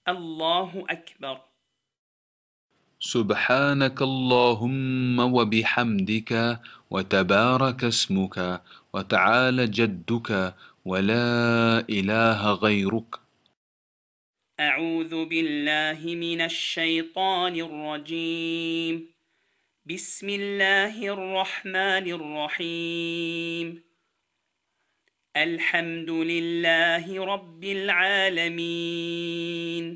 الله أكبر. سبحانك اللهم وبحمدك وتبارك اسمك وتعالى جدك ولا إله غيرك. أعوذ بالله من الشيطان الرجيم. بسم الله الرحمن الرحيم. الحمد لله رب العالمين.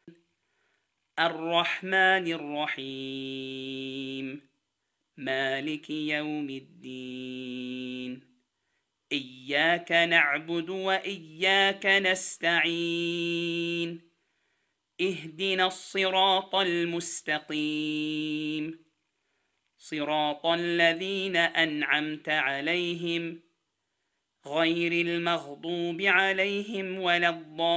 الرحمن الرحيم. مالك يوم الدين. إياك نعبد وإياك نستعين. اهدنا الصراط المستقيم. صراط الذين أنعمت عليهم غير المغضوب عليهم ولا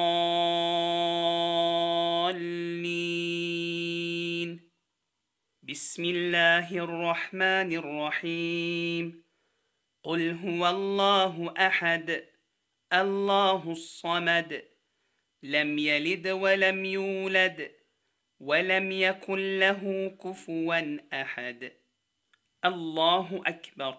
الضالين. بسم الله الرحمن الرحيم. قل هو الله أحد الله الصمد لم يلد ولم يولد ولم يكن له كفوا أحد. الله أكبر.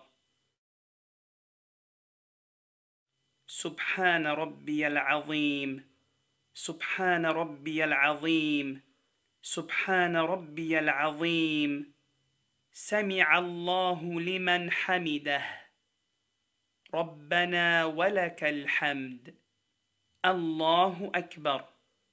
سبحان ربي العظيم. سبحان ربي العظيم. سبحان ربي العظيم. سمع الله لمن حمده. ربنا ولك الحمد. الله أكبر.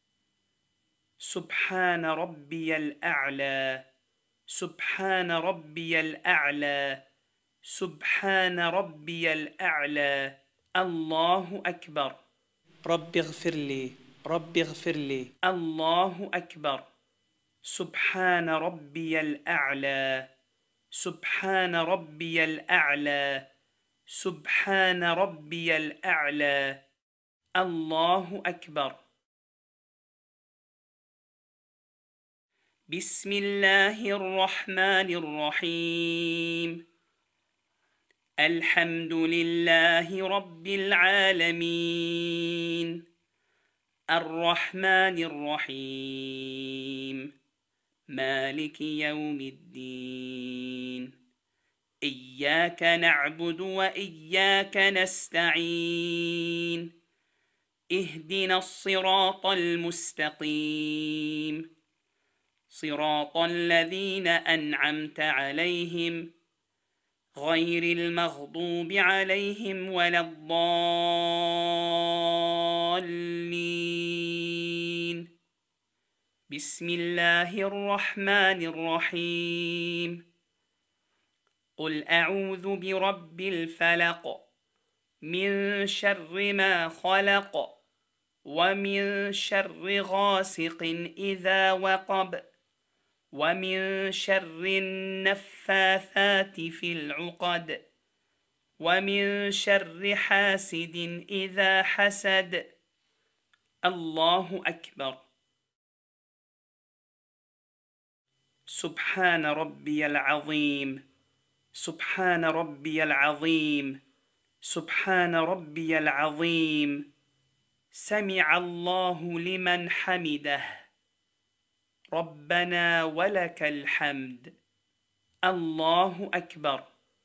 سبحان ربي الأعلى. سبحان ربي الأعلى. سبحان ربي الأعلى. الله أكبر. رب اغفر لي. رب اغفر لي. الله أكبر. سبحان ربي الأعلى. سبحان ربي الأعلى. سبحان ربي الأعلى. الله أكبر. بسم الله الرحمن الرحيم. الحمد لله رب العالمين. الرحمن الرحيم. مالك يوم الدين. إياك نعبد وإياك نستعين. اهدنا الصراط المستقيم. صراط الذين أنعمت عليهم غير المغضوب عليهم ولا الضالين. بسم الله الرحمن الرحيم. قل أعوذ برب الفلق من شر ما خلق ومن شر غاسق إذا وقب ومن شر النفاثات في العقد ومن شر حاسد إذا حسد. الله أكبر. سبحان ربي العظيم. سبحان ربي العظيم. سبحان ربي العظيم. سمع الله لمن حمده. ربنا ولك الحمد. الله أكبر.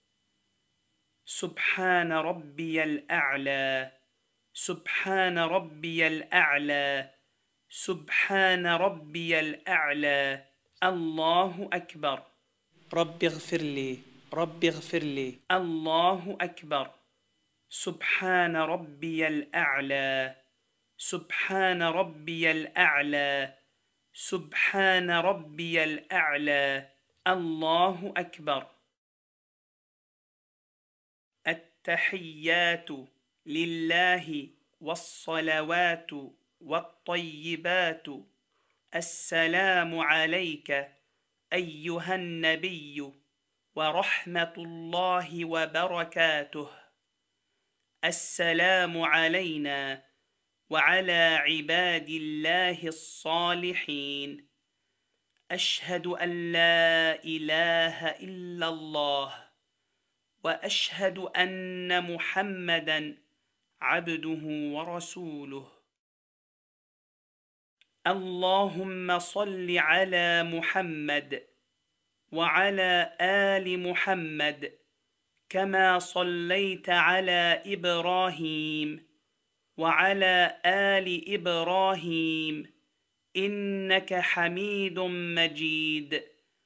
سبحان ربي الأعلى. سبحان ربي الأعلى. سبحان ربي الأعلى. الله أكبر. رب اغفر لي. رب اغفر لي. الله أكبر. سبحان ربي الأعلى. سبحان ربي الأعلى. سبحان ربي الأعلى. الله أكبر. التحيات لله والصلوات والطيبات. السلام عليك أيها النبي ورحمة الله وبركاته. السلام علينا وعلى عباد الله الصالحين. أشهد أن لا إله إلا الله وأشهد أن محمدًا عبده ورسوله. اللهم صل على محمد وعلى آل محمد كما صليت على إبراهيم وعلى آل إبراهيم إنك حميد مجيد.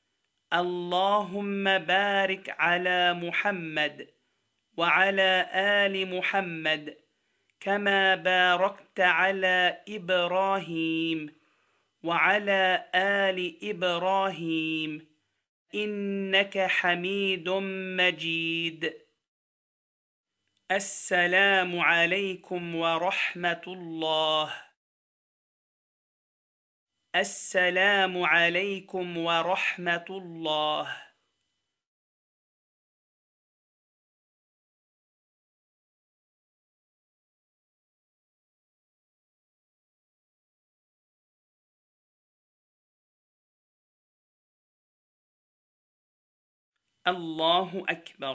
اللهم بارك على محمد وعلى آل محمد كما باركت على إبراهيم وعلى آل إبراهيم إنك حميد مجيد. السلام عليكم ورحمة الله. السلام عليكم ورحمة الله. الله أكبر.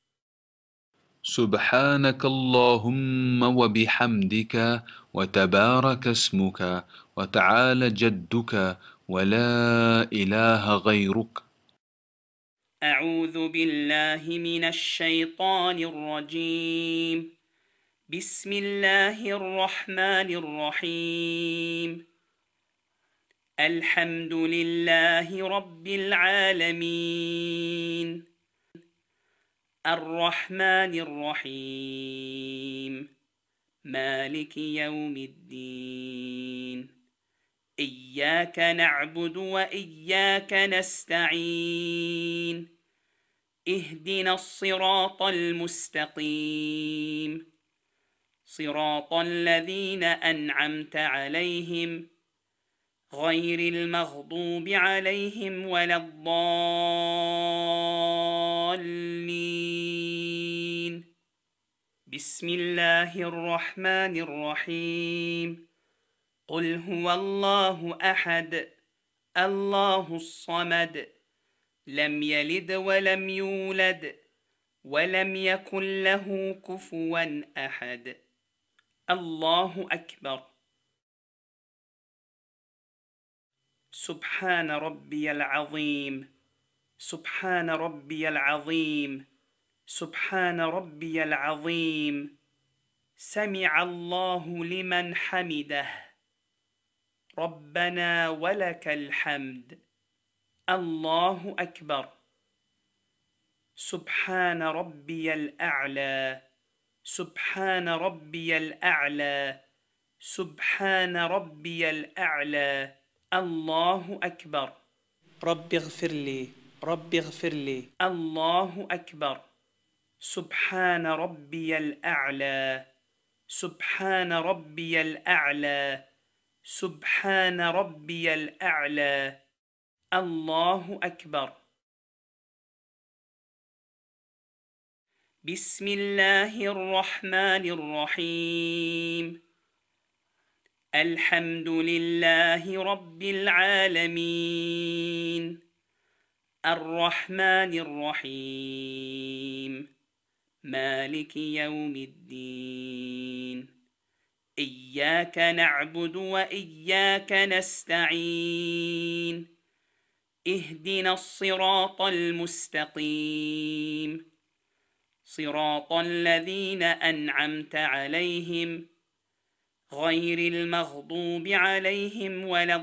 سبحانك اللهم وبحمدك وتبارك اسمك وتعالى جدك ولا إله غيرك. أعوذ بالله من الشيطان الرجيم. بسم الله الرحمن الرحيم. الحمد لله رب العالمين الرحمن الرحيم مالك يوم الدين إياك نعبد وإياك نستعين اهدنا الصراط المستقيم صراط الذين أنعمت عليهم غير المغضوب عليهم ولا الضالين. بسم الله الرحمن الرحيم. قل هو الله أحد الله الصمد لم يلد ولم يولد ولم يكن له كفوا أحد. الله أكبر. سبحان ربي العظيم سبحان ربي العظيم سبحان ربي العظيم. سمع الله لمن حمده ربنا ولك الحمد. الله أكبر. سبحان ربي الأعلى سبحان ربي الأعلى سبحان ربي الأعلى. الله أكبر. رب اغفر لي رب اغفر لي. الله أكبر. سبحان ربي الأعلى سبحان ربي الأعلى سبحان ربي الأعلى. الله أكبر. بسم الله الرحمن الرحيم. الحمد لله رب العالمين الرحمن الرحيم مالك يوم الدين إياك نعبد وإياك نستعين اهدنا الصراط المستقيم صراط الذين أنعمت عليهم غير المغضوب عليهم ولا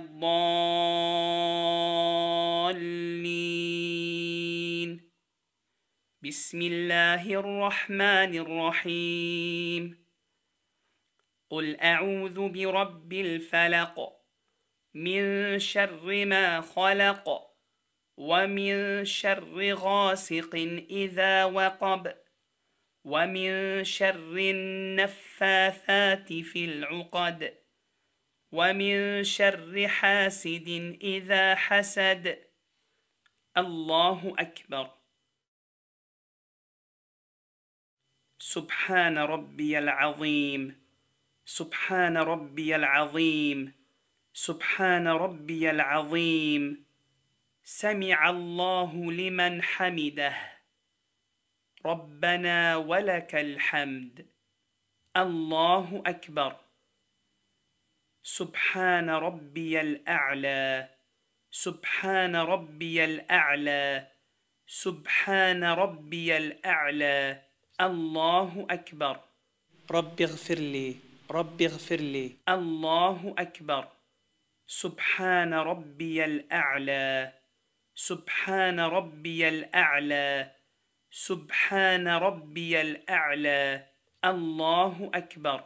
الضالين. بسم الله الرحمن الرحيم. قل أعوذ برب الفلق من شر ما خلق ومن شر غاسق إذا وقب ومن شر النفاثات في العقد ومن شر حاسد إذا حسد. الله أكبر. سبحان ربي العظيم سبحان ربي العظيم سبحان ربي العظيم. سمع الله لمن حمده ربنا ولك الحمد. الله أكبر. سبحان ربي الأعلى سبحان ربي الأعلى سبحان ربي الأعلى الله أكبر رب اغفر لي رب اغفر لي الله أكبر سبحان ربي الأعلى سبحان ربي الأعلى سبحان ربي الأعلى الله أكبر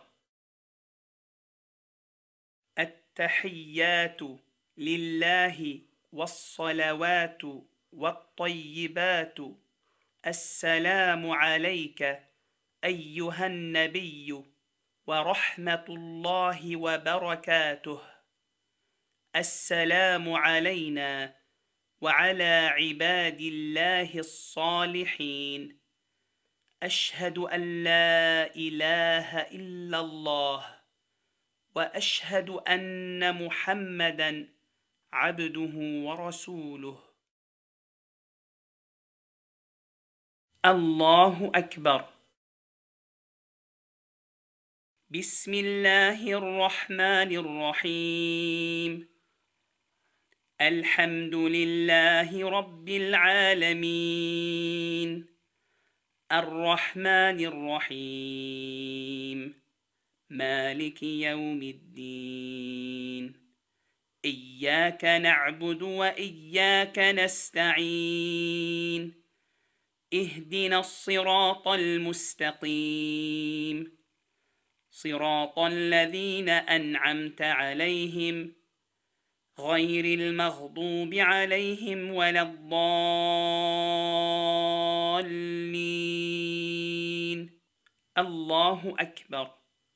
التحيات لله والصلوات والطيبات السلام عليك أيها النبي ورحمة الله وبركاته السلام علينا وعلى عباد الله الصالحين أشهد أن لا إله إلا الله وأشهد أن محمدًا عبده ورسوله الله أكبر بسم الله الرحمن الرحيم الحمد لله رب العالمين الرحمن الرحيم مالك يوم الدين إياك نعبد وإياك نستعين اهدنا الصراط المستقيم صراط الذين أنعمت عليهم غير المغضوب عليهم ولا الضالين الله أكبر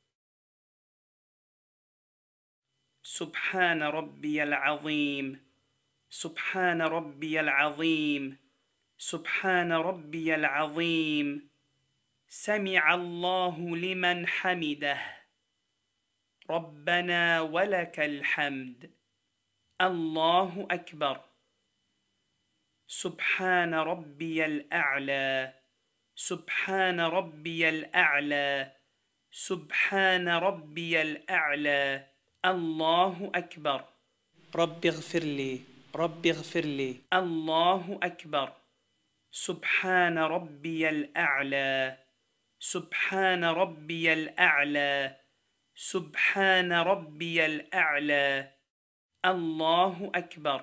سبحان ربي العظيم سبحان ربي العظيم سبحان ربي العظيم سمع الله لمن حمده ربنا ولك الحمد الله أكبر سبحان ربي الأعلى سبحان ربي الأعلى سبحان ربي الأعلى الله أكبر رب اغفر لي رب اغفر لي الله أكبر سبحان ربي الأعلى سبحان ربي الأعلى سبحان ربي الأعلى الله أكبر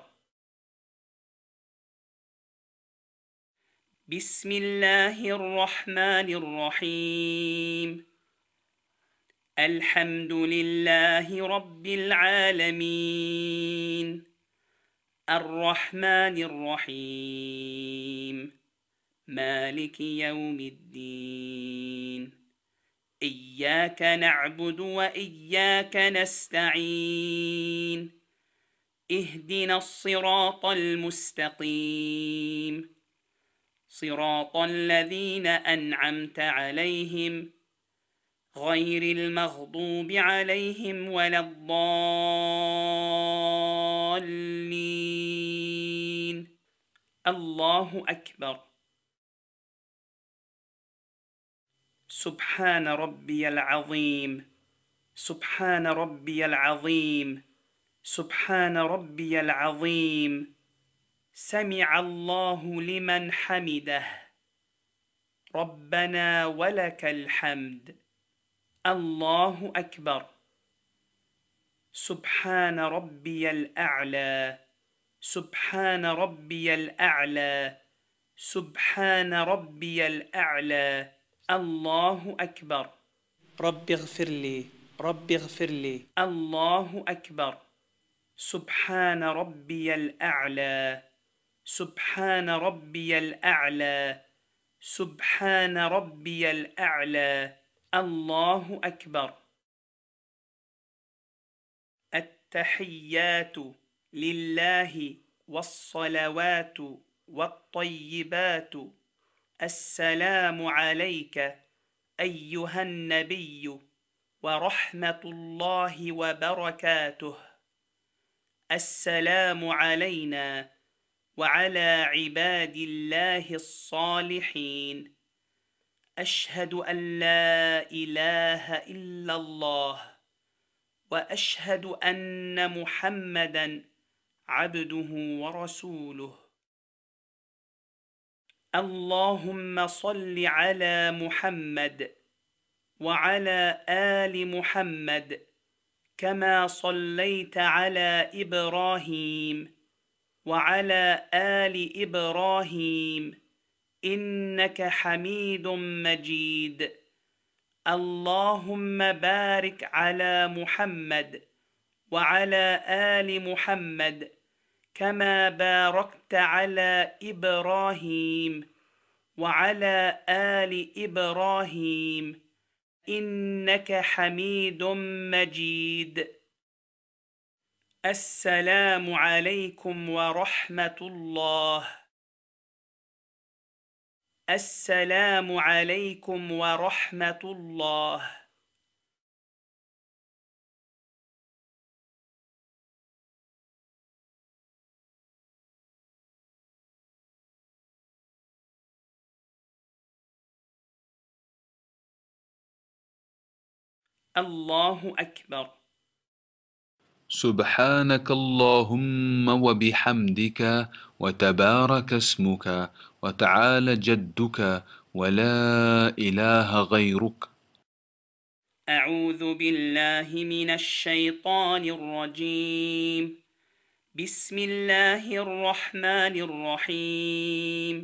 بسم الله الرحمن الرحيم الحمد لله رب العالمين الرحمن الرحيم مالك يوم الدين إياك نعبد وإياك نستعين اهدنا الصراط المستقيم صراط الذين أنعمت عليهم غير المغضوب عليهم ولا الضالين الله أكبر سبحان ربي العظيم سبحان ربي العظيم سبحان ربي العظيم سمع الله لمن حمده ربنا ولك الحمد الله أكبر سبحان ربي الأعلى سبحان ربي الأعلى سبحان ربي الأعلى الله أكبر رب اغفر لي رب اغفر لي الله أكبر سبحان ربي الأعلى سبحان ربي الأعلى سبحان ربي الأعلى الله أكبر التحيات لله والصلوات والطيبات السلام عليك أيها النبي ورحمة الله وبركاته السلام علينا وعلى عباد الله الصالحين أشهد أن لا إله إلا الله وأشهد أن محمدًا عبده ورسوله. اللهم صل على محمد وعلى آل محمد كما صليت على إبراهيم وعلى آل إبراهيم إنك حميد مجيد. اللهم بارك على محمد وعلى آل محمد كما باركت على إبراهيم وعلى آل إبراهيم إنك حميد مجيد. السلام عليكم ورحمة الله. السلام عليكم ورحمة الله. الله أكبر. سبحانك اللهم وبحمدك وتبارك اسمك وتعالى جدك ولا إله غيرك. أعوذ بالله من الشيطان الرجيم. بسم الله الرحمن الرحيم.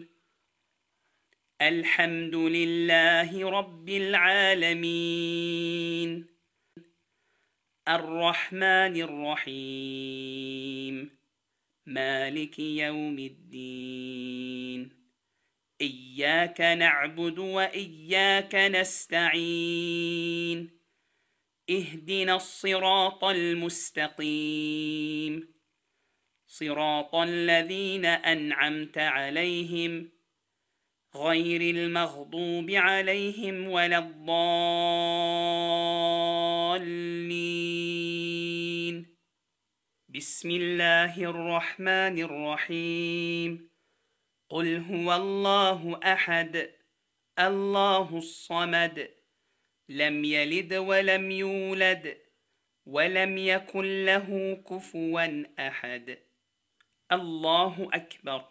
الحمد لله رب العالمين الرحمن الرحيم مالك يوم الدين إياك نعبد وإياك نستعين اهدنا الصراط المستقيم صراط الذين أنعمت عليهم غير المغضوب عليهم ولا الضالين. بسم الله الرحمن الرحيم. قل هو الله أحد الله الصمد لم يلد ولم يولد ولم يكن له كفوا أحد. الله أكبر.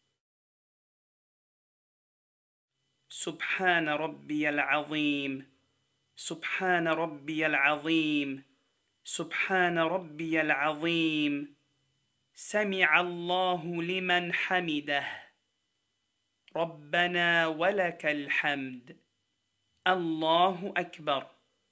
سبحان ربي العظيم سبحان ربي العظيم سبحان ربي العظيم. سمع الله لمن حمده ربنا ولك الحمد. الله أكبر.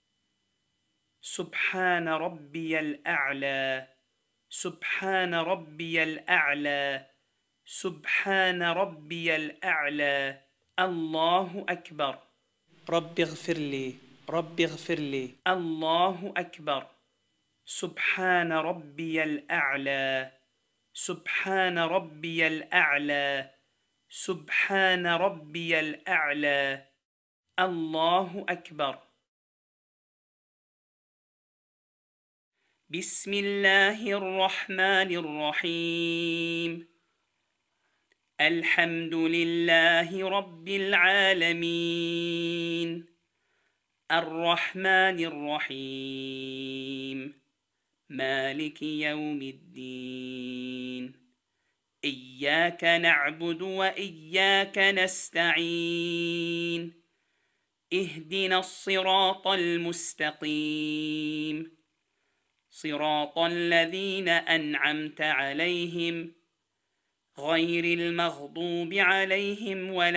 سبحان ربي الأعلى سبحان ربي الأعلى سبحان ربي الأعلى. الله أكبر. رب اغفر لي رب اغفر لي. الله أكبر. سبحان ربي الأعلى سبحان ربي الأعلى سبحان ربي الأعلى. الله أكبر. بسم الله الرحمن الرحيم. الحمد لله رب العالمين الرحمن الرحيم مالك يوم الدين إياك نعبد وإياك نستعين اهدنا الصراط المستقيم صراط الذين أنعمت عليهم غير المغضوب عليهم ولا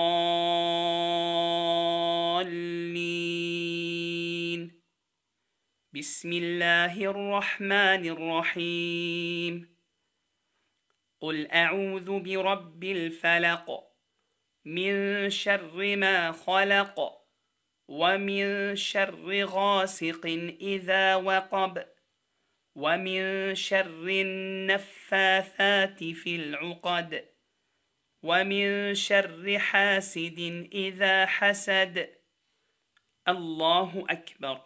الضالين. بسم الله الرحمن الرحيم. قل أعوذ برب الفلق من شر ما خلق ومن شر غاسق إذا وقب ومن شر النفاثات في العقد ومن شر حاسد إذا حسد. الله أكبر.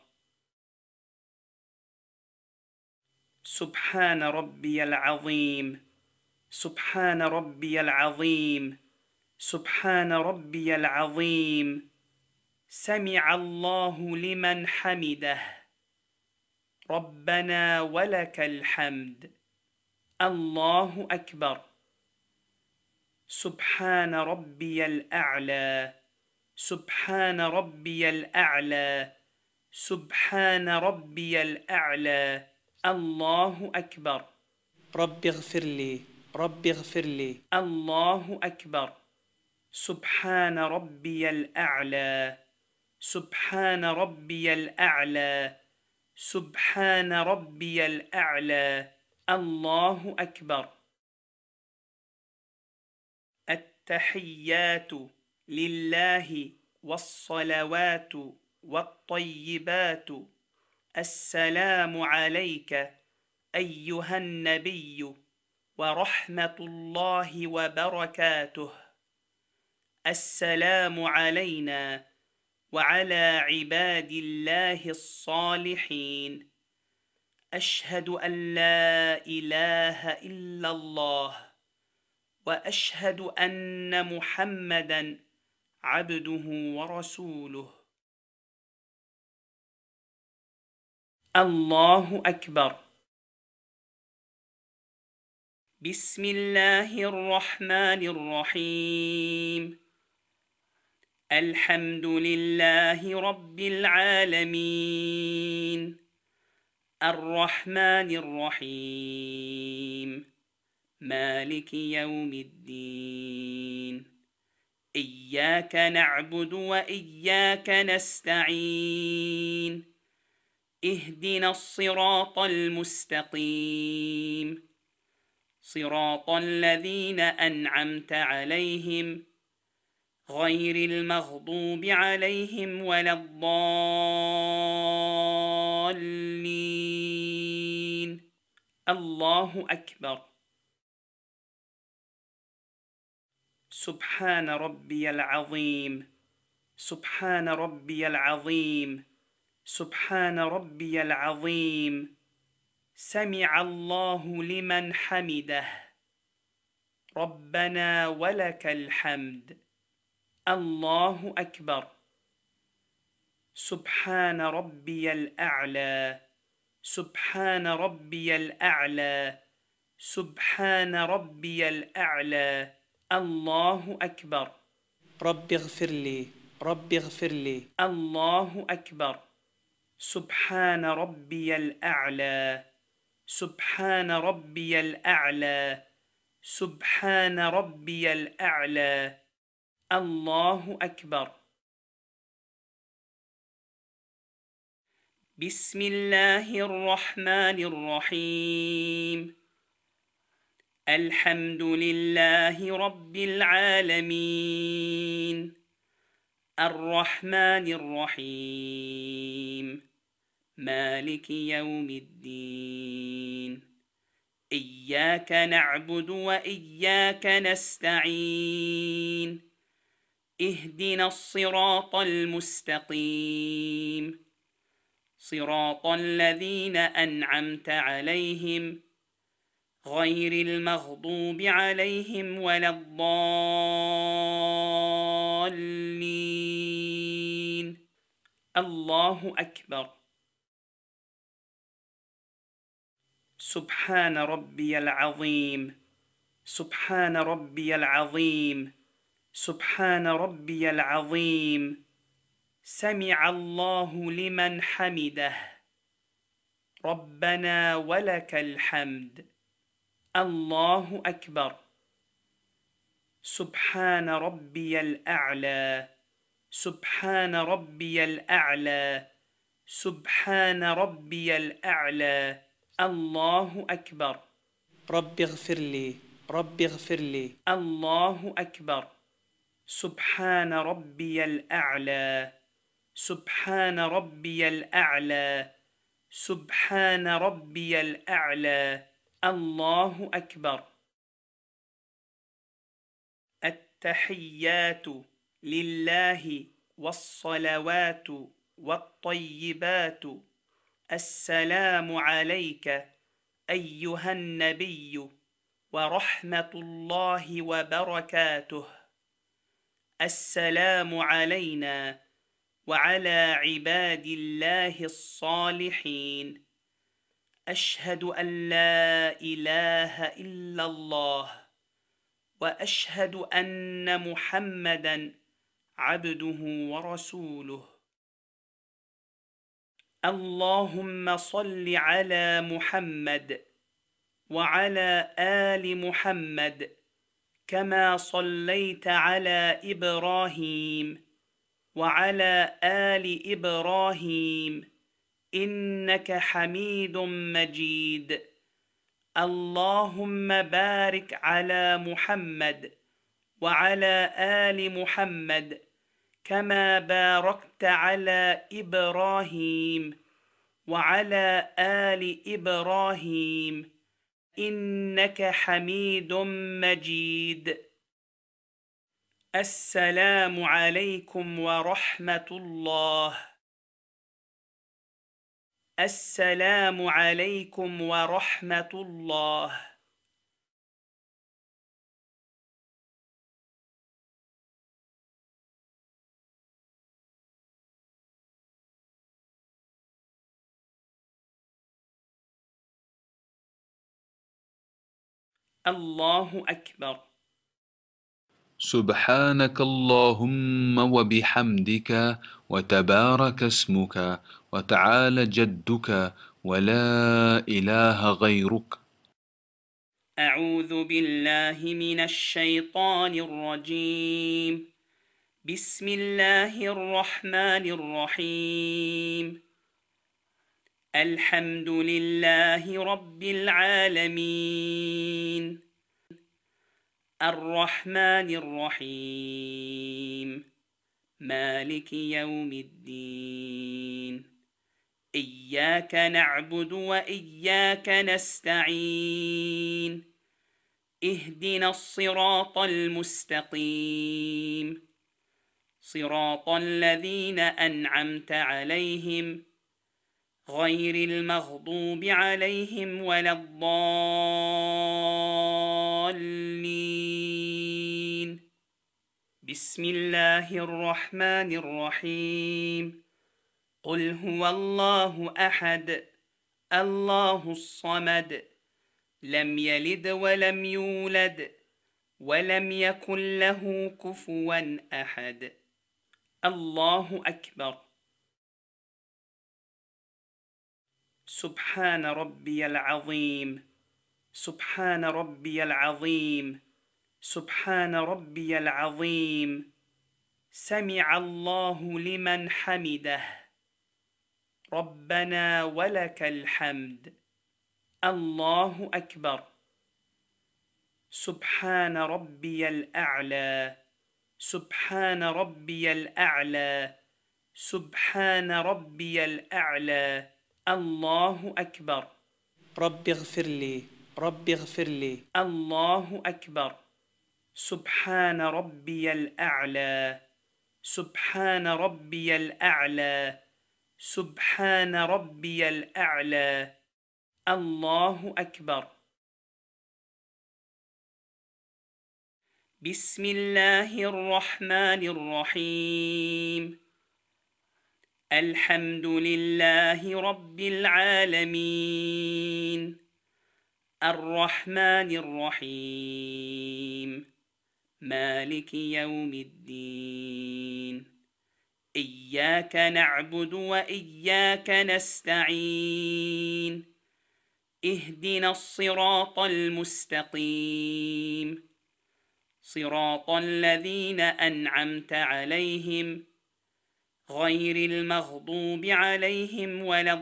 سبحان ربي العظيم سبحان ربي العظيم سبحان ربي العظيم. سمع الله لمن حمده ربنا ولك الحمد. الله أكبر. سبحان ربي الأعلى. سبحان ربي الأعلى. سبحان ربي الأعلى. الله أكبر. رب اغفر لي. رب اغفر لي. الله أكبر. سبحان ربي الأعلى. سبحان ربي الأعلى. سبحان ربي الأعلى. الله أكبر. التحيات لله والصلوات والطيبات. السلام عليك أيها النبي ورحمة الله وبركاته. السلام علينا وعلى عباد الله الصالحين. أشهد أن لا إله إلا الله وأشهد أن محمدًا عبده ورسوله. الله أكبر. بسم الله الرحمن الرحيم. الحمد لله رب العالمين. الرحمن الرحيم. مالك يوم الدين. إياك نعبد وإياك نستعين. اهدنا الصراط المستقيم. صراط الذين أنعمت عليهم غير المغضوب عليهم ولا الضالين. الله أكبر. سبحان ربي العظيم. سبحان ربي العظيم. سبحان ربي العظيم. سمع الله لمن حمده. ربنا ولك الحمد. الله أكبر. سبحان ربي الأعلى. سبحان ربي الأعلى. سبحان ربي الأعلى. الله أكبر. رب اغفر لي. رب اغفر لي. الله أكبر. سبحان ربي الأعلى. سبحان ربي الأعلى. سبحان ربي الأعلى. الله أكبر. بسم الله الرحمن الرحيم. الحمد لله رب العالمين. الرحمن الرحيم. مالك يوم الدين. إياك نعبد وإياك نستعين. اهدنا الصراط المستقيم. صراط الذين أنعمت عليهم غير المغضوب عليهم ولا الضالين. الله أكبر. سبحان ربي العظيم. سبحان ربي العظيم. سبحان ربي العظيم. سمع الله لمن حمده. ربنا ولك الحمد. الله أكبر. سبحان ربي الأعلى. سبحان ربي الأعلى. سبحان ربي الأعلى. الله أكبر. رب اغفر لي. رب اغفر لي. الله أكبر. سبحان ربي الأعلى. سبحان ربي الأعلى. سبحان ربي الأعلى. الله أكبر. التحيات لله والصلوات والطيبات. السلام عليك أيها النبي ورحمة الله وبركاته. السلام علينا وعلى عباد الله الصالحين. أشهد أن لا إله إلا الله وأشهد أن محمدًا عبده ورسوله. اللهم صل على محمد وعلى آل محمد كما صليت على إبراهيم وعلى آل إبراهيم إنك حميد مجيد. اللهم بارك على محمد وعلى آل محمد كما باركت على إبراهيم وعلى آل إبراهيم إنك حميد مجيد. السلام عليكم ورحمة الله. السلام عليكم ورحمة الله. الله أكبر. سبحانك اللهم وبحمدك وتبارك اسمك وتعالى جدك ولا إله غيرك. أعوذ بالله من الشيطان الرجيم. بسم الله الرحمن الرحيم. الحمد لله رب العالمين الرحمن الرحيم مالك يوم الدين. إياك نعبد وإياك نستعين. اهدنا الصراط المستقيم صراط الذين أنعمت عليهم غير المغضوب عليهم ولا الضالين. بسم الله الرحمن الرحيم. قل هو الله أحد الله الصمد لم يلد ولم يولد ولم يكن له كفوا أحد. الله أكبر. سبحان ربي العظيم. سبحان ربي العظيم. سبحان ربي العظيم. سمع الله لمن حمده. ربنا ولك الحمد. الله أكبر. سبحان ربي الأعلى. سبحان ربي الأعلى. سبحان ربي الأعلى. الله أكبر. رب اغفر لي. رب اغفر لي. الله أكبر. سبحان ربي الأعلى. سبحان ربي الأعلى. سبحان ربي الأعلى. الله أكبر. بسم الله الرحمن الرحيم. الحمد لله رب العالمين الرحمن الرحيم مالك يوم الدين. إياك نعبد وإياك نستعين. اهدنا الصراط المستقيم صراط الذين أنعمت عليهم غير المغضوب عليهم ولا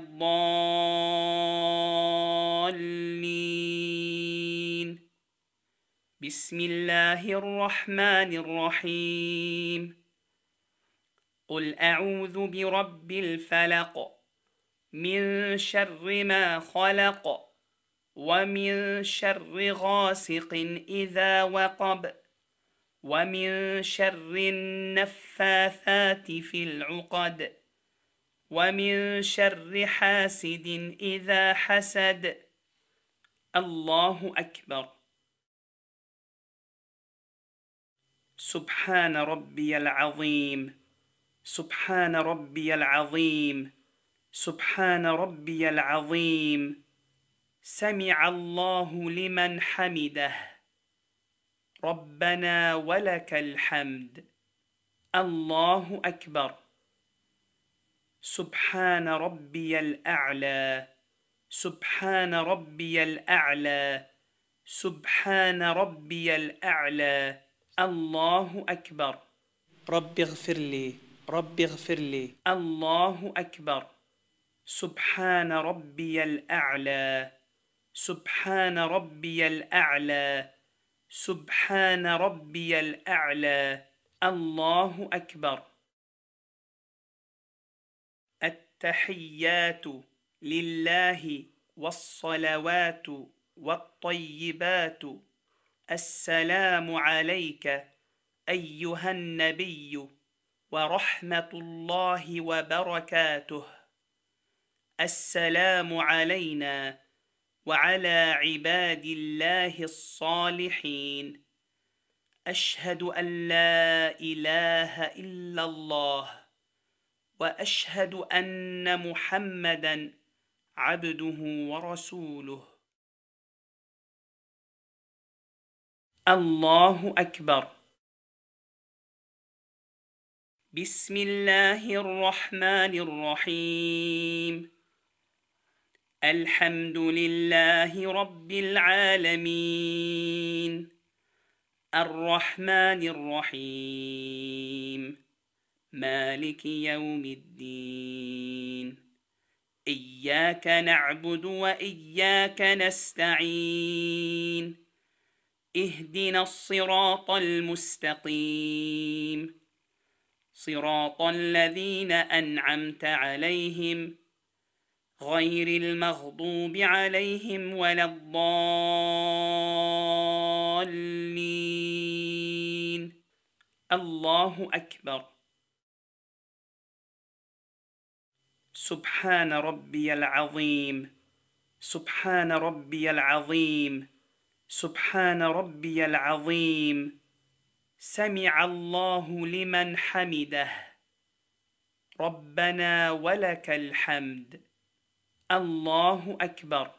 الضالين. بسم الله الرحمن الرحيم. قل أعوذ برب الفلق من شر ما خلق ومن شر غاسق إذا وقب ومن شر النفاثات في العقد ومن شر حاسد إذا حسد. الله أكبر. سبحان ربي العظيم. سبحان ربي العظيم. سبحان ربي العظيم. سمع الله لمن حمده ربنا ولك الحمد الله أكبر سبحان ربي الأعلى سبحان ربي الأعلى سبحان ربي الأعلى الله أكبر رب اغفر لي رب اغفر لي الله أكبر سبحان ربي الأعلى سبحان ربي الأعلى سبحان ربي الأعلى الله أكبر التحيات لله والصلوات والطيبات السلام عليك أيها النبي ورحمة الله وبركاته السلام علينا وعلى عباد الله الصالحين أشهد أن لا إله إلا الله وأشهد أن محمدًا عبده ورسوله الله أكبر بسم الله الرحمن الرحيم الحمد لله رب العالمين الرحمن الرحيم مالك يوم الدين إياك نعبد وإياك نستعين اهدنا الصراط المستقيم صراط الذين أنعمت عليهم غير المغضوب عليهم ولا الضالين الله أكبر سبحان ربي العظيم سبحان ربي العظيم سبحان ربي العظيم سمع الله لمن حمده ربنا ولك الحمد الله أكبر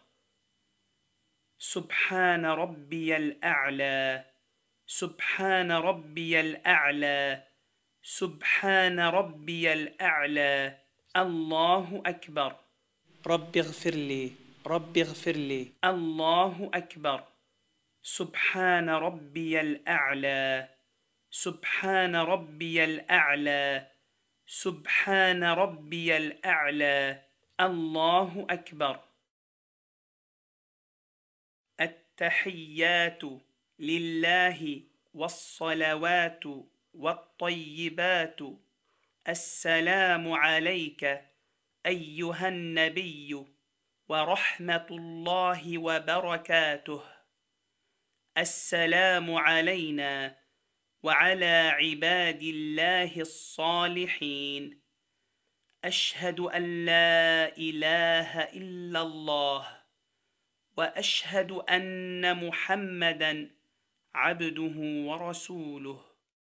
سبحان ربي الأعلى سبحان ربي الأعلى سبحان ربي الأعلى الله أكبر رب اغفر لي رب اغفر لي الله أكبر سبحان ربي الأعلى سبحان ربي الأعلى سبحان ربي الأعلى الله أكبر التحيات لله والصلوات والطيبات السلام عليك أيها النبي ورحمة الله وبركاته السلام علينا وعلى عباد الله الصالحين أشهد أن لا إله إلا الله وأشهد أن محمدًا عبده ورسوله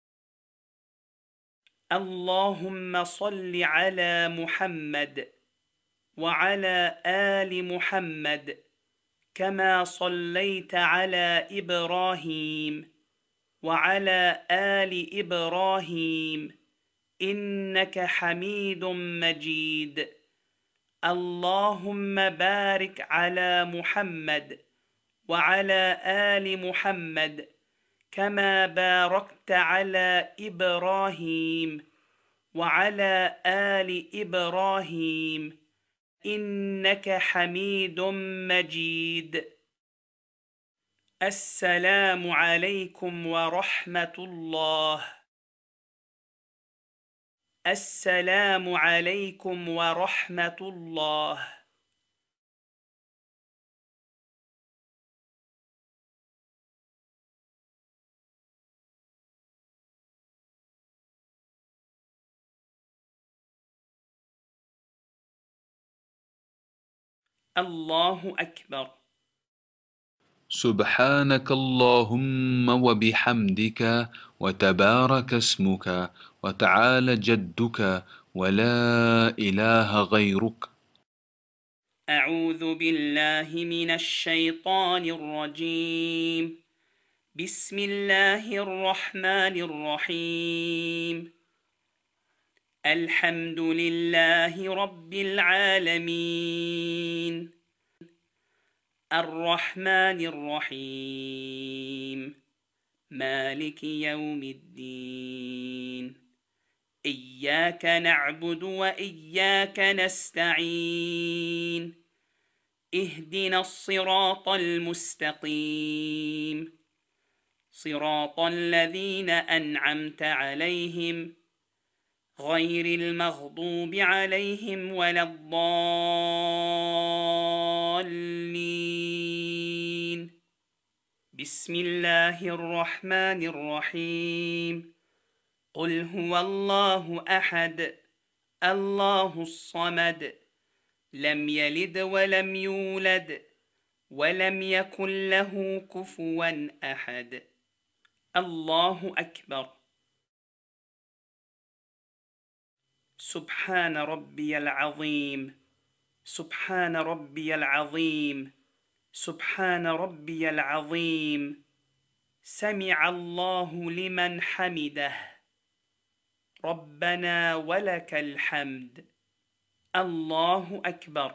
اللهم صل على محمد وعلى آل محمد كما صليت على إبراهيم وعلى آل إبراهيم إنك حميد مجيد اللهم بارك على محمد وعلى آل محمد كما باركت على إبراهيم وعلى آل إبراهيم إنك حميد مجيد السلام عليكم ورحمة الله السلام عليكم ورحمة الله الله أكبر سبحانك اللهم وبحمدك وتبارك اسمك وتعالى جدك ولا إله غيرك أعوذ بالله من الشيطان الرجيم. بسم الله الرحمن الرحيم. الحمد لله رب العالمين. الرحمن الرحيم. مالك يوم الدين. إياك نعبد وإياك نستعين. اهدنا الصراط المستقيم. صراط الذين أنعمت عليهم غير المغضوب عليهم ولا الضالين. بسم الله الرحمن الرحيم. قل هو الله أحد الله الصمد لم يلد ولم يولد ولم يكن له كفوا أحد. الله أكبر. سبحان ربي العظيم. سبحان ربي العظيم. سبحان ربي العظيم. سمع الله لمن حمده. ربنا ولك الحمد. الله أكبر.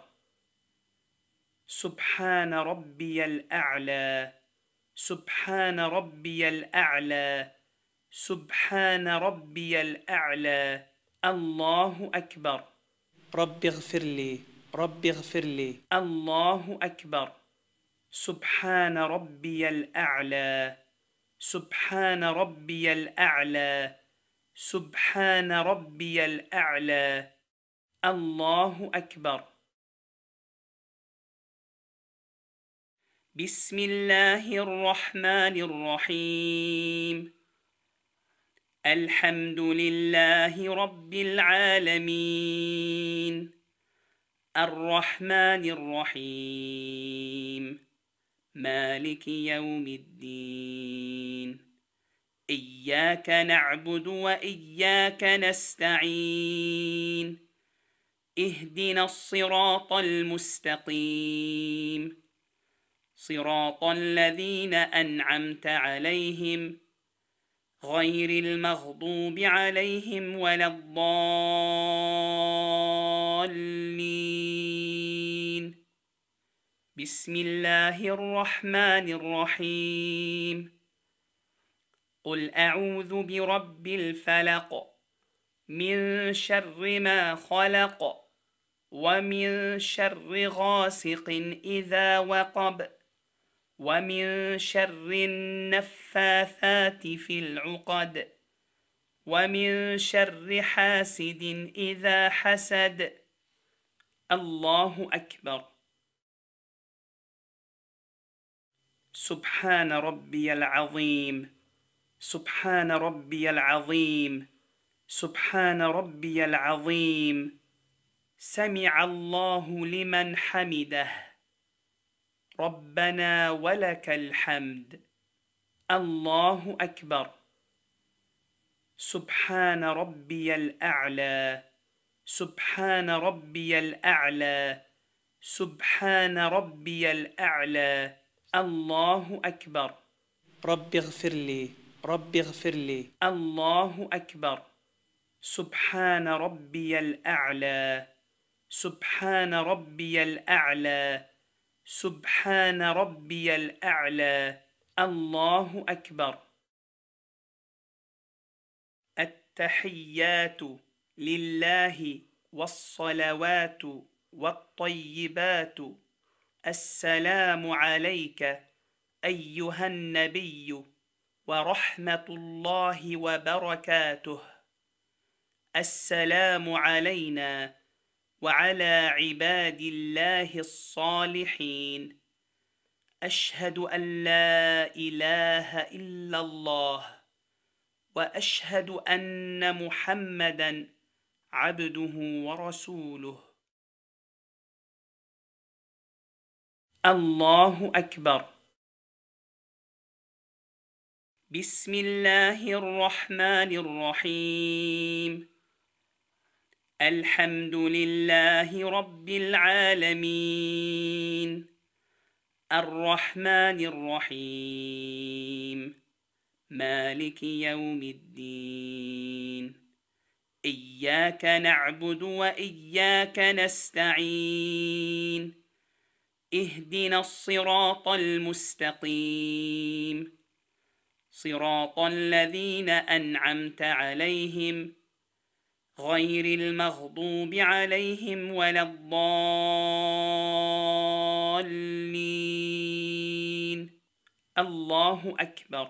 سبحان ربي الأعلى. سبحان ربي الأعلى. سبحان ربي الأعلى. الله أكبر. رب اغفر لي. رب اغفر لي. الله أكبر. سبحان ربي الأعلى. سبحان ربي الأعلى. سبحان ربي الأعلى. الله أكبر. بسم الله الرحمن الرحيم. الحمد لله رب العالمين. الرحمن الرحيم. مالك يوم الدين. إياك نعبد وإياك نستعين. اهدنا الصراط المستقيم. صراط الذين أنعمت عليهم غير المغضوب عليهم ولا الضالين. بسم الله الرحمن الرحيم. قل أعوذ برب الفلق من شر ما خلق ومن شر غاسق إذا وقب ومن شر النفاثات في العقد ومن شر حاسد إذا حسد. الله أكبر. سبحان ربي العظيم. سبحان ربي العظيم. سبحان ربي العظيم. سمع الله لمن حمده. ربنا ولك الحمد. الله أكبر. سبحان ربي الأعلى. سبحان ربي الأعلى. سبحان ربي الأعلى. الله أكبر. رب اغفر لي. رب اغفر لي. الله أكبر. سبحان ربي الأعلى. سبحان ربي الأعلى. سبحان ربي الأعلى. الله أكبر. التحيات لله والصلوات والطيبات. السلام عليك أيها النبي ورحمة الله وبركاته. السلام علينا وعلى عباد الله الصالحين. أشهد أن لا إله إلا الله وأشهد أن محمدًا عبده ورسوله. الله أكبر. بسم الله الرحمن الرحيم. الحمد لله رب العالمين الرحمن الرحيم مالك يوم الدين إياك نعبد وإياك نستعين اهدنا الصراط المستقيم صراط الذين أنعمت عليهم غير المغضوب عليهم ولا الضالين الله أكبر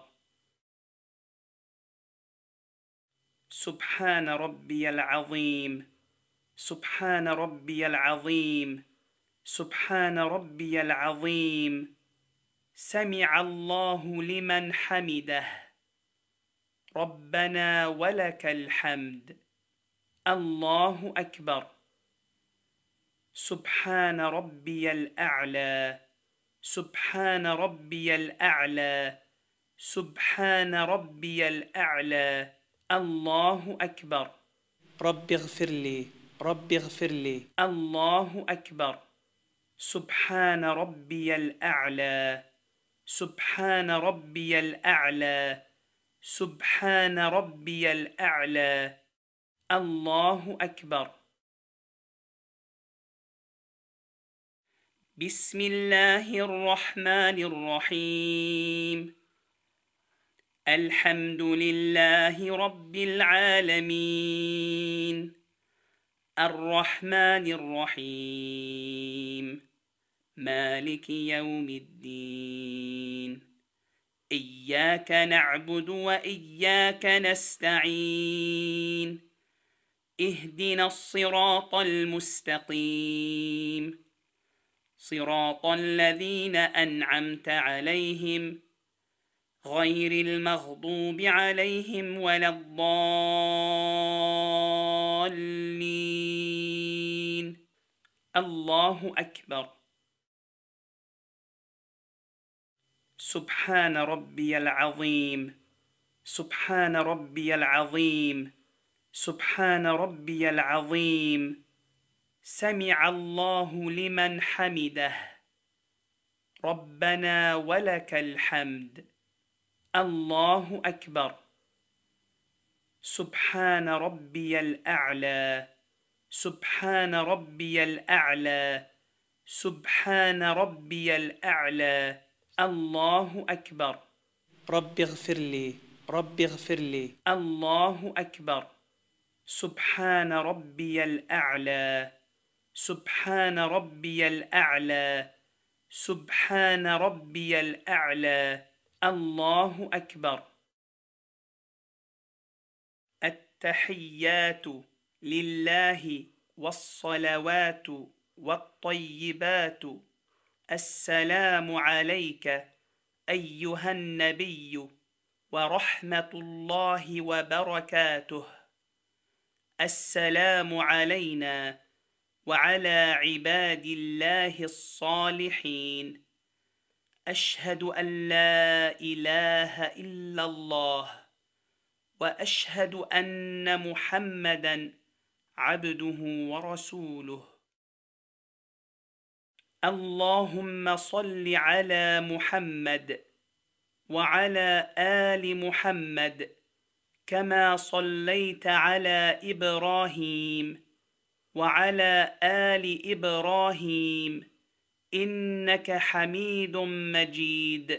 سبحان ربي العظيم سبحان ربي العظيم سبحان ربي العظيم سمع الله لمن حمده ربنا ولك الحمد الله أكبر سبحان ربي الأعلى سبحان ربي الأعلى سبحان ربي الأعلى الله أكبر رب اغفر لي رب اغفر لي الله أكبر سبحان ربي الأعلى سبحان ربي الأعلى سبحان ربي الأعلى الله أكبر بسم الله الرحمن الرحيم الحمد لله رب العالمين الرحمن الرحيم مالك يوم الدين إياك نعبد وإياك نستعين اهدنا الصراط المستقيم صراط الذين أنعمت عليهم غير المغضوب عليهم ولا الضالين الله أكبر سبحان ربي العظيم سبحان ربي العظيم سبحان ربي العظيم سمع الله لمن حمده ربنا ولك الحمد الله أكبر سبحان ربي الأعلى سبحان ربي الأعلى سبحان ربي الأعلى الله أكبر رب اغفر لي رب اغفر لي الله أكبر سبحان ربي الأعلى سبحان ربي الأعلى سبحان ربي الأعلى الله أكبر التحيات لله والصلوات والطيبات السلام عليك أيها النبي ورحمة الله وبركاته السلام علينا وعلى عباد الله الصالحين أشهد أن لا إله إلا الله وأشهد أن محمدًا عبده ورسوله اللهم صل على محمد وعلى آل محمد كما صليت على إبراهيم وعلى آل إبراهيم إنك حميد مجيد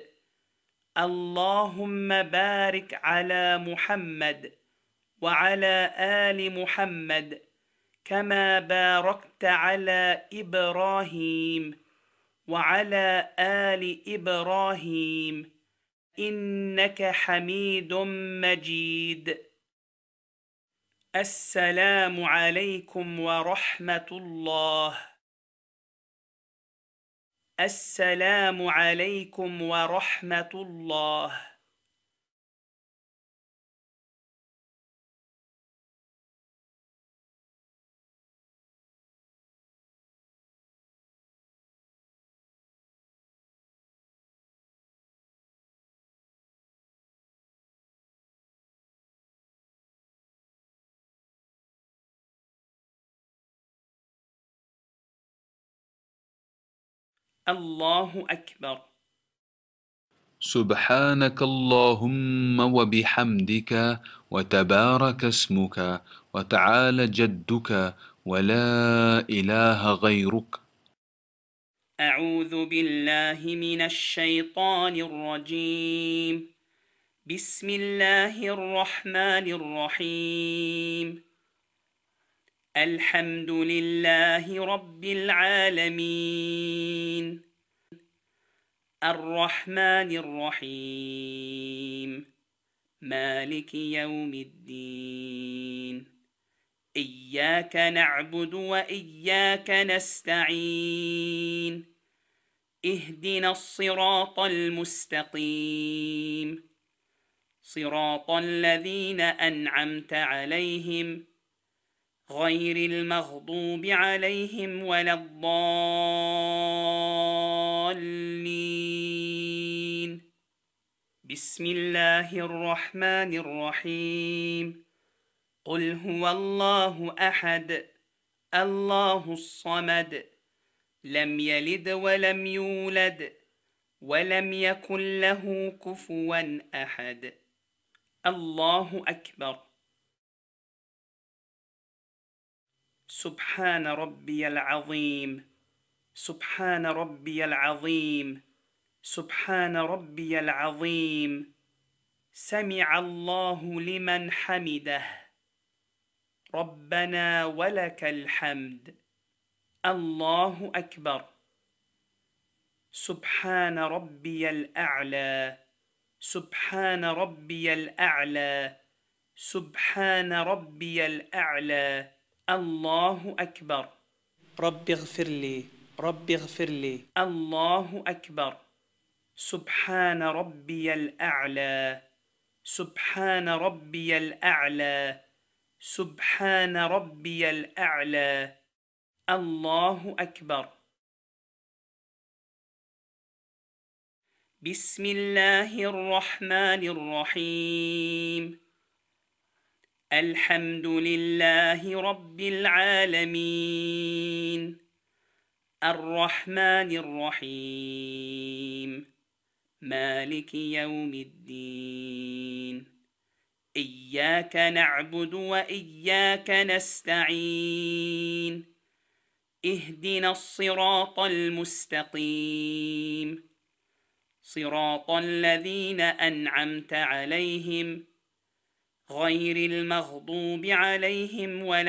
اللهم بارك على محمد وعلى آل محمد كما باركت على إبراهيم وعلى آل إبراهيم إنك حميد مجيد السلام عليكم ورحمة الله السلام عليكم ورحمة الله الله أكبر. سبحانك اللهم وبحمدك وتبارك اسمك وتعالى جدك ولا إله غيرك. أعوذ بالله من الشيطان الرجيم. بسم الله الرحمن الرحيم. الحمد لله رب العالمين. الرحمن الرحيم. مالك يوم الدين. إياك نعبد وإياك نستعين. اهدنا الصراط المستقيم. صراط الذين أنعمت عليهم غير المغضوب عليهم ولا الضالين. بسم الله الرحمن الرحيم. قل هو الله أحد الله الصمد لم يلد ولم يولد ولم يكن له كفوا أحد. الله أكبر. سبحان ربي العظيم. سبحان ربي العظيم. سبحان ربي العظيم. سمع الله لمن حمده. ربنا ولك الحمد. الله أكبر. سبحان ربي الأعلى. سبحان ربي الأعلى. سبحان ربي الأعلى. الله أكبر. رب اغفر لي. رب اغفر لي. الله أكبر. سبحان ربي الأعلى. سبحان ربي الأعلى. سبحان ربي الأعلى. الله أكبر. بسم الله الرحمن الرحيم. الحمد لله رب العالمين. الرحمن الرحيم. مالك يوم الدين. إياك نعبد وإياك نستعين. اهدنا الصراط المستقيم. صراط الذين أنعمت عليهم غير المغضوب عليهم ولا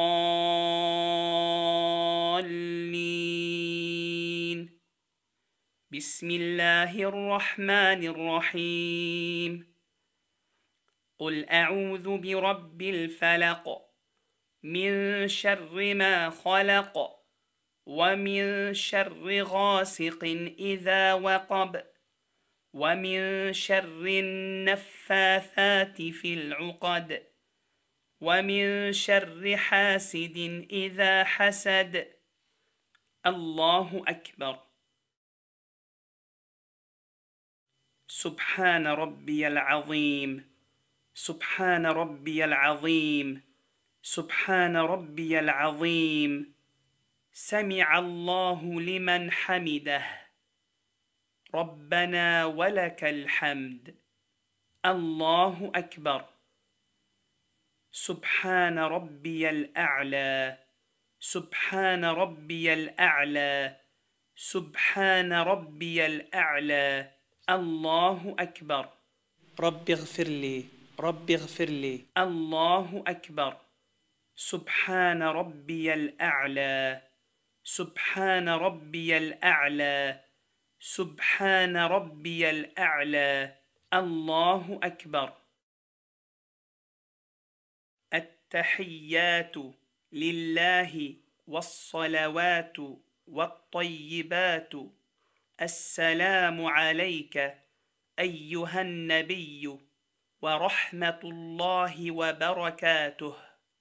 الضالين. بسم الله الرحمن الرحيم. قل أعوذ برب الفلق من شر ما خلق ومن شر غاسق إذا وقب ومن شر النفاثات في العقد ومن شر حاسد إذا حسد. الله أكبر. سبحان ربي العظيم. سبحان ربي العظيم. سبحان ربي العظيم. سمع الله لمن حمده. ربنا ولك الحمد. الله أكبر. سبحان ربي الأعلى. سبحان ربي الأعلى. سبحان ربي الأعلى. الله أكبر. رب اغفر لي. رب اغفر لي. الله أكبر. سبحان ربي الأعلى. سبحان ربي الأعلى. سبحان ربي الأعلى. الله أكبر. التحيات لله والصلوات والطيبات. السلام عليك أيها النبي ورحمة الله وبركاته.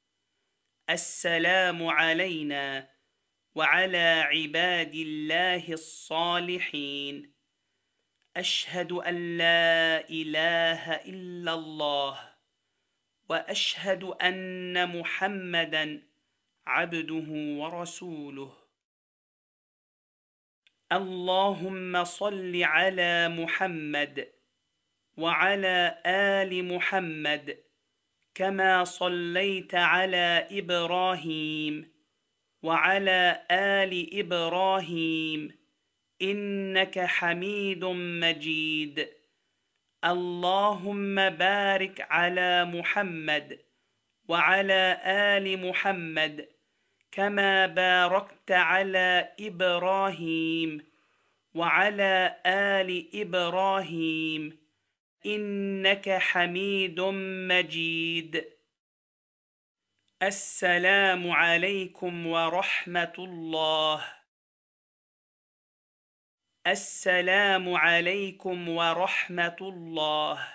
السلام علينا وعلى عباد الله الصالحين. أشهد أن لا إله إلا الله وأشهد أن محمدًا عبده ورسوله. اللهم صل على محمد وعلى آل محمد كما صليت على إبراهيم وعلى آل إبراهيم إنك حميد مجيد. اللهم بارك على محمد وعلى آل محمد كما باركت على إبراهيم وعلى آل إبراهيم إنك حميد مجيد. السلام عليكم ورحمة الله. السلام عليكم ورحمة الله.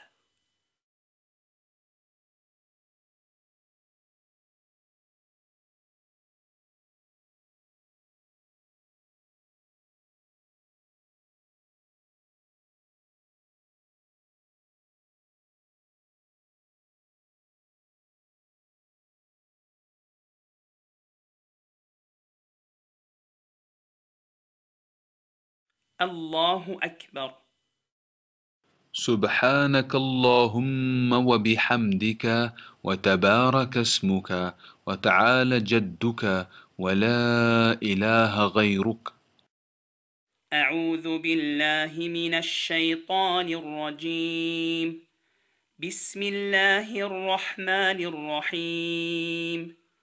الله أكبر. سبحانك اللهم وبحمدك وتبارك اسمك وتعالى جدك ولا إله غيرك. أعوذ بالله من الشيطان الرجيم. بسم الله الرحمن الرحيم.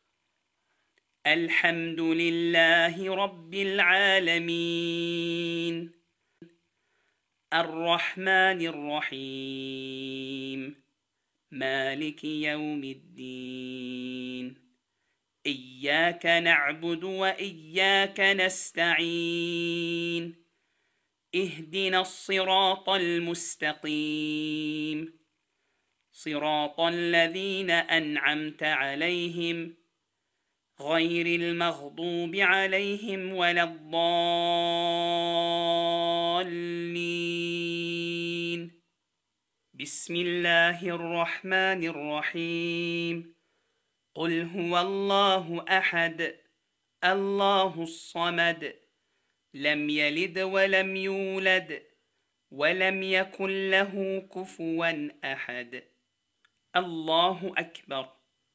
الحمد لله رب العالمين الرحمن الرحيم مالك يوم الدين إياك نعبد وإياك نستعين اهدنا الصراط المستقيم صراط الذين أنعمت عليهم غير المغضوب عليهم ولا الضالين. بسم الله الرحمن الرحيم. قل هو الله أحد الله الصمد لم يلد ولم يولد ولم يكن له كفوا أحد. الله أكبر.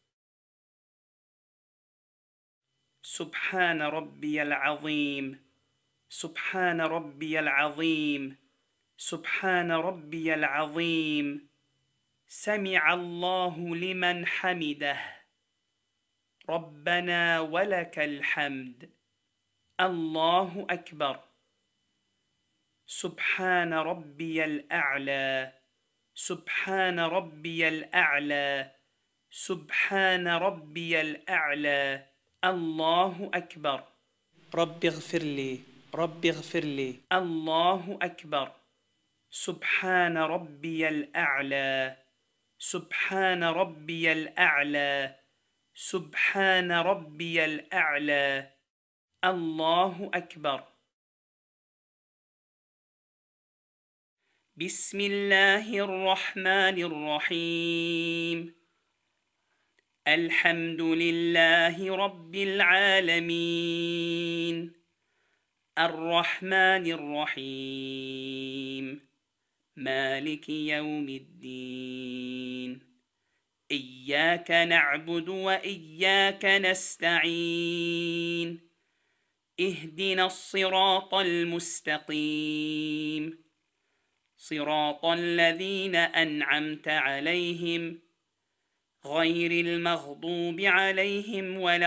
سبحان ربي العظيم سبحان ربي العظيم سبحان ربي العظيم. سمع الله لمن حمده ربنا ولك الحمد. الله أكبر. سبحان ربي الأعلى سبحان ربي الأعلى سبحان ربي الأعلى. الله أكبر. رب اغفر لي رب اغفر لي. الله أكبر. سبحان ربي الأعلى سبحان ربي الأعلى سبحان ربي الأعلى. الله أكبر. بسم الله الرحمن الرحيم. الحمد لله رب العالمين الرحمن الرحيم مالك يوم الدين إياك نعبد وإياك نستعين اهدنا الصراط المستقيم صراط الذين أنعمت عليهم غير المغضوب عليهم ولا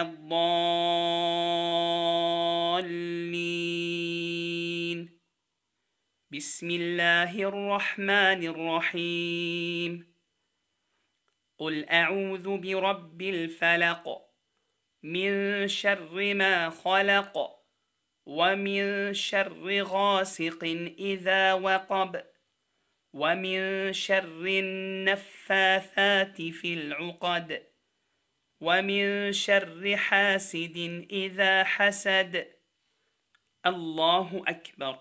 الضالين. بسم الله الرحمن الرحيم. قل أعوذ برب الفلق من شر ما خلق ومن شر غاسق إذا وقب ومن شر النفاثات في العقد ومن شر حاسد إذا حسد. الله أكبر.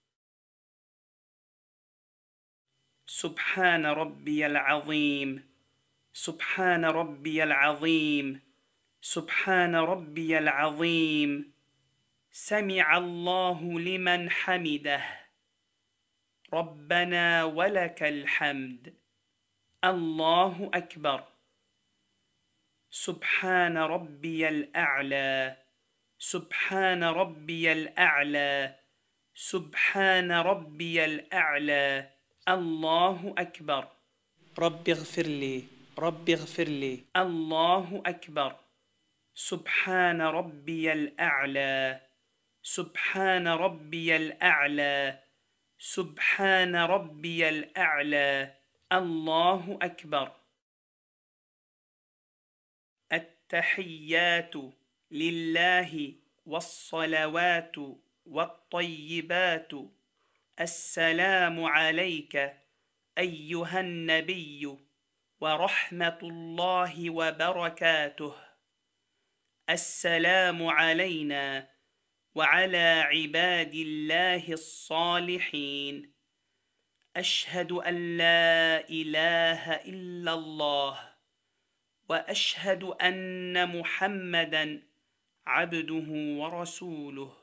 سبحان ربي العظيم سبحان ربي العظيم سبحان ربي العظيم. سمع الله لمن حمده ربنا ولك الحمد الله أكبر سبحان ربي الأعلى سبحان ربي الأعلى سبحان ربي الأعلى الله أكبر رب اغفر لي رب اغفر لي الله أكبر سبحان ربي الأعلى سبحان ربي الأعلى سبحان ربي الأعلى الله أكبر التحيات لله والصلوات والطيبات السلام عليك أيها النبي ورحمة الله وبركاته السلام علينا وعلى عباد الله الصالحين أشهد أن لا إله إلا الله وأشهد أن محمدًا عبده ورسوله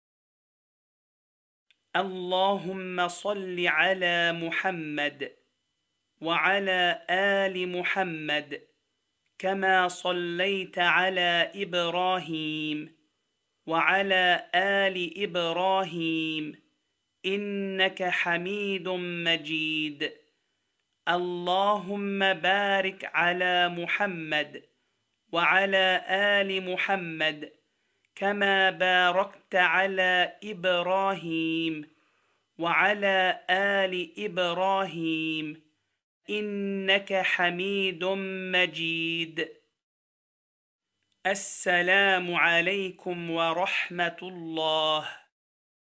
اللهم صل على محمد وعلى آل محمد كما صليت على إبراهيم وعلى آل إبراهيم إنك حميد مجيد اللهم بارك على محمد وعلى آل محمد كما باركت على إبراهيم وعلى آل إبراهيم إنك حميد مجيد السلام عليكم ورحمة الله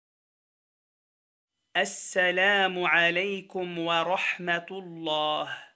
السلام عليكم ورحمة الله